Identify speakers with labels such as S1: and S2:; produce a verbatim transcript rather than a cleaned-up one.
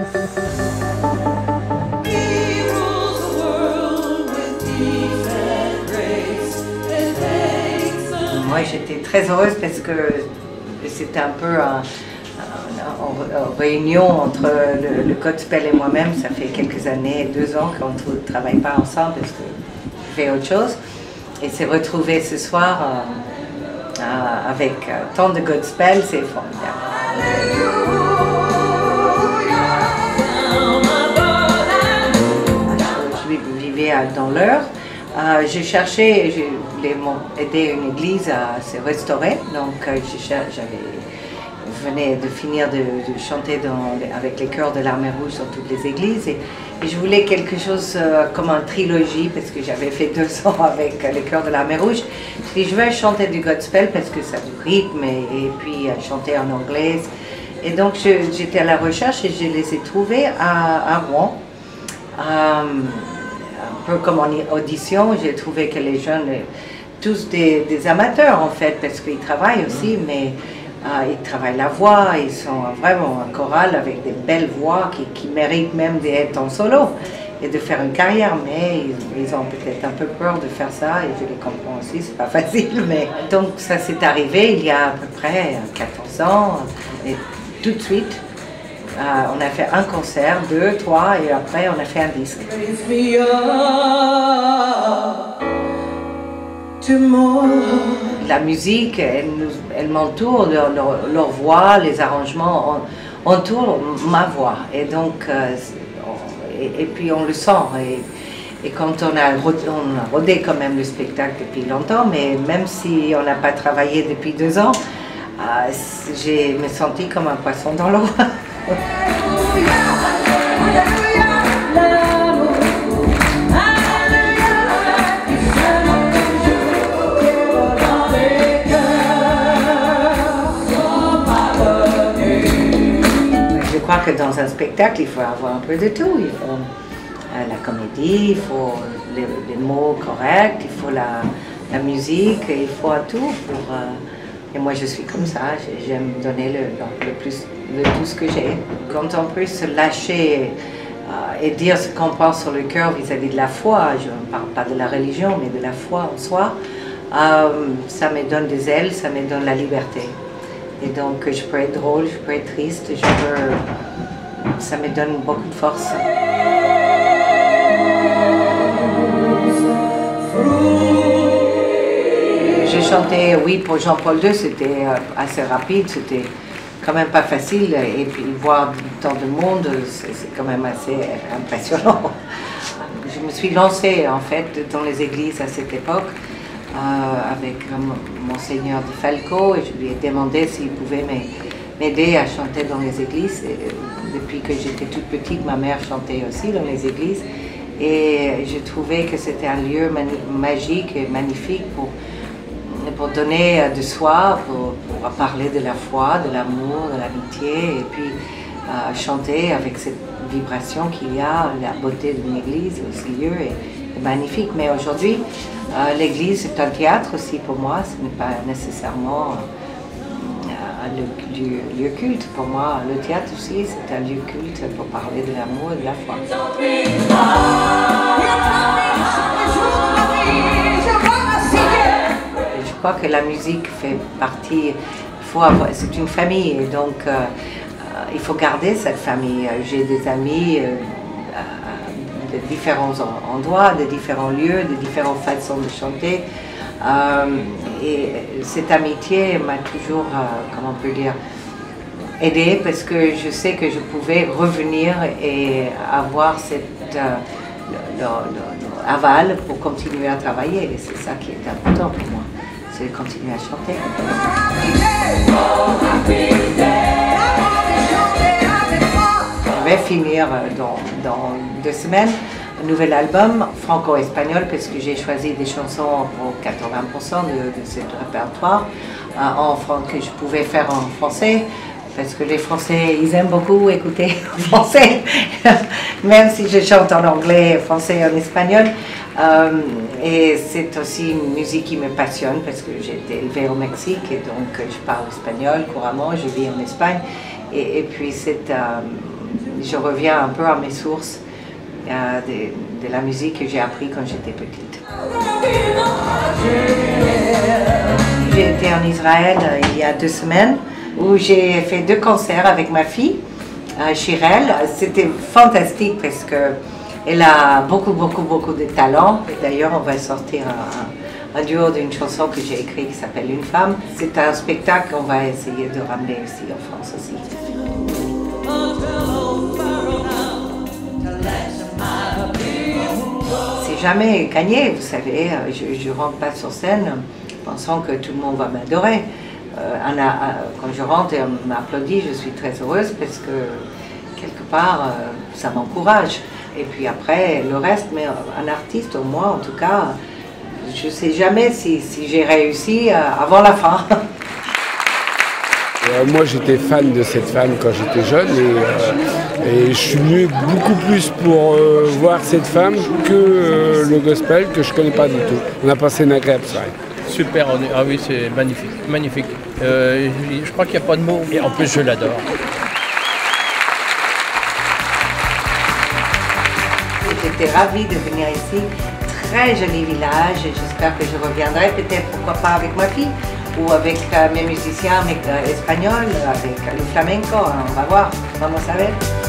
S1: Moi, j'étais très heureuse parce que c'était un peu un, en réunion entre le, le gospel et moi-même. Ça fait quelques années, deux ans qu'on ne travaille pas ensemble parce que je fais autre chose. Et se retrouver ce soir euh, euh, avec euh, tant de gospel, c'est formidable. Je vivais dans l'Eure. Euh, j'ai cherché, je voulais aider une église à se restaurer. Donc euh, j'avais Je venais de finir de, de chanter dans, avec les chœurs de l'Armée Rouge dans toutes les églises et, et je voulais quelque chose euh, comme une trilogie parce que j'avais fait deux ans avec euh, les chœurs de l'Armée Rouge. Je dis, je vais chanter du gospel parce que ça a du rythme et, et puis euh, chanter en anglais. Et donc j'étais à la recherche et je les ai trouvés à, à Rouen. Euh, un peu comme en audition, j'ai trouvé que les jeunes, tous des, des amateurs en fait, parce qu'ils travaillent aussi, mais Uh, ils travaillent la voix, ils sont vraiment un choral avec des belles voix qui, qui méritent même d'être en solo et de faire une carrière, mais ils, ils ont peut-être un peu peur de faire ça et je les comprends aussi, c'est pas facile. Mais donc ça s'est arrivé il y a à peu près quatorze ans et tout de suite uh, on a fait un concert, deux, trois et après on a fait un disque. La musique, elle, elle m'entoure, leur, leur, leur voix, les arrangements entourent ma voix. Et donc, euh, et, et puis on le sent. Et, et quand on a, on a rodé quand même le spectacle depuis longtemps, mais même si on n'a pas travaillé depuis deux ans, euh, j'ai me senti comme un poisson dans l'eau. Je crois que dans un spectacle, il faut avoir un peu de tout. Il faut euh, la comédie, il faut les, les mots corrects, il faut la, la musique, il faut tout. Pour, euh, et moi, je suis comme ça, j'aime donner le, le plus de tout ce que j'ai. Quand on peut se lâcher euh, et dire ce qu'on pense sur le cœur vis-à-vis de la foi, je ne parle pas de la religion, mais de la foi en soi, euh, ça me donne des ailes, ça me donne la liberté. Et donc, je peux être drôle, je peux être triste, je peux... ça me donne beaucoup de force. J'ai chanté, oui, pour Jean-Paul deux, c'était assez rapide, c'était quand même pas facile. Et puis, voir tant de monde, c'est quand même assez impressionnant. Je me suis lancée, en fait, dans les églises à cette époque. Euh, avec Monseigneur de Falco et je lui ai demandé s'il pouvait m'aider à chanter dans les églises. Et depuis que j'étais toute petite, ma mère chantait aussi dans les églises et j'ai trouvé que c'était un lieu magique et magnifique pour, pour donner de soi, pour, pour parler de la foi, de l'amour, de l'amitié et puis euh, chanter avec cette vibration qu'il y a, la beauté d'une église, ce lieu est, est magnifique. Mais aujourd'hui, Euh, l'église est un théâtre aussi pour moi, ce n'est pas nécessairement euh, le lieu, lieu culte. Pour moi, le théâtre aussi, c'est un lieu culte pour parler de l'amour et de la foi. Je crois que la musique fait partie, c'est une famille et donc euh, euh, il faut garder cette famille. J'ai des amis euh, de différents endroits, de différents lieux, de différentes façons de chanter. Euh, et cette amitié m'a toujours, euh, comment on peut dire, aidée parce que je sais que je pouvais revenir et avoir cette euh, le, le, le aval pour continuer à travailler. Et c'est ça qui est important pour moi, c'est de continuer à chanter. Je vais finir dans, dans deux semaines un nouvel album franco-espagnol parce que j'ai choisi des chansons pour quatre-vingts pour cent de, de ce répertoire euh, en, que je pouvais faire en français parce que les Français, ils aiment beaucoup écouter en français, même si je chante en anglais, français et en espagnol. Euh, et c'est aussi une musique qui me passionne parce que j'ai été élevée au Mexique et donc je parle espagnol couramment, je vis en Espagne. Et, et puis c'est... Euh, je reviens un peu à mes sources euh, de, de la musique que j'ai appris quand j'étais petite. J'ai été en Israël euh, il y a deux semaines où j'ai fait deux concerts avec ma fille, euh, Chirel. C'était fantastique parce que elle a beaucoup, beaucoup, beaucoup de talent. D'ailleurs, on va sortir un, un duo d'une chanson que j'ai écrite qui s'appelle Une femme. C'est un spectacle qu'on va essayer de ramener ici en France aussi. C'est jamais gagné, vous savez. Je ne rentre pas sur scène pensant que tout le monde va m'adorer. Euh, quand je rentre et on m'applaudit, je suis très heureuse parce que quelque part, euh, ça m'encourage. Et puis après, le reste, mais un artiste, au moins, en tout cas, je ne sais jamais si, si j'ai réussi euh, avant la fin.
S2: Euh, moi, j'étais fan de cette femme quand j'étais jeune et, euh, et je suis venu beaucoup plus pour euh, voir cette femme que euh, le gospel, que je ne connais pas du tout. On a passé une agréable soirée.
S3: Super, on est... ah oui, c'est magnifique, magnifique. Euh, je crois qu'il n'y a pas de mots, et en plus, je l'adore.
S1: J'étais ravie de venir ici, très joli village, j'espère que je reviendrai peut-être, pourquoi pas avec ma fille, ou avec euh, mes musiciens mais, euh, espagnols, avec le flamenco, on va voir, vamos a ver.